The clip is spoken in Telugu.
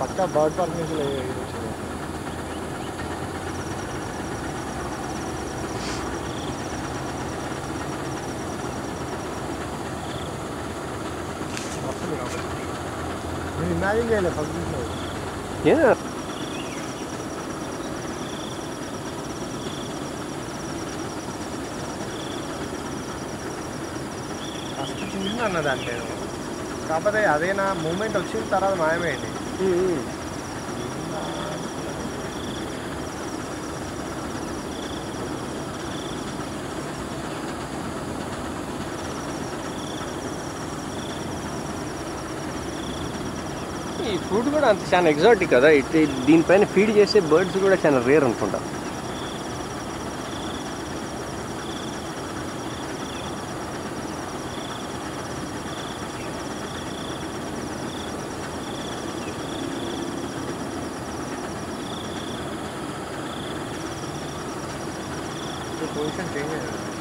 పక్కా బర్డ్ పార్క్ నుంచి నేను ఇమాజిన్ చేయలేదు ఫస్ట్ ఫస్ట్ చిన్న అన్నదంటే కాకపోతే అదే నా మూమెంట్ వచ్చిన తర్వాత మాయమైంది. ఈ ఫుడ్ కూడా అంత చాలా ఎగ్జాటిక్ కదా, దీనిపైన ఫీడ్ చేసే బర్డ్స్ కూడా చాలా రేర్ అనుకుంటా. పొజిషన్ చేంజ్ అయ్యింది.